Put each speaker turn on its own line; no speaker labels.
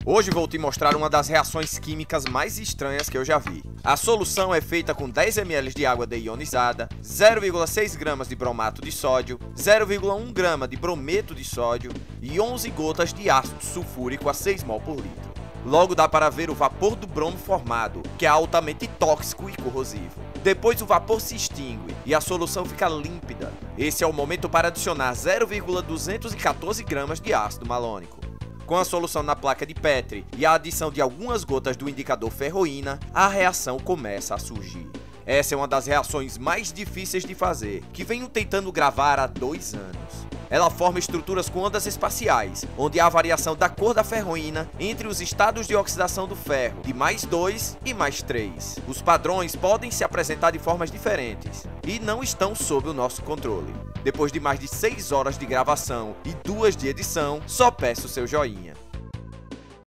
Hoje vou te mostrar uma das reações químicas mais estranhas que eu já vi. A solução é feita com 10 ml de água deionizada, 0,6 gramas de bromato de sódio, 0,1 grama de brometo de sódio e 11 gotas de ácido sulfúrico a 6 mol por litro. Logo dá para ver o vapor do bromo formado, que é altamente tóxico e corrosivo. Depois o vapor se extingue e a solução fica límpida. Esse é o momento para adicionar 0,214 gramas de ácido malônico. Com a solução na placa de Petri e a adição de algumas gotas do indicador ferroína, a reação começa a surgir. Essa é uma das reações mais difíceis de fazer, que venho tentando gravar há 2 anos. Ela forma estruturas com ondas espaciais, onde há variação da cor da ferroína entre os estados de oxidação do ferro, de +2 e +3. Os padrões podem se apresentar de formas diferentes e não estão sob o nosso controle. Depois de mais de 6 horas de gravação e 2 de edição, só peço seu joinha.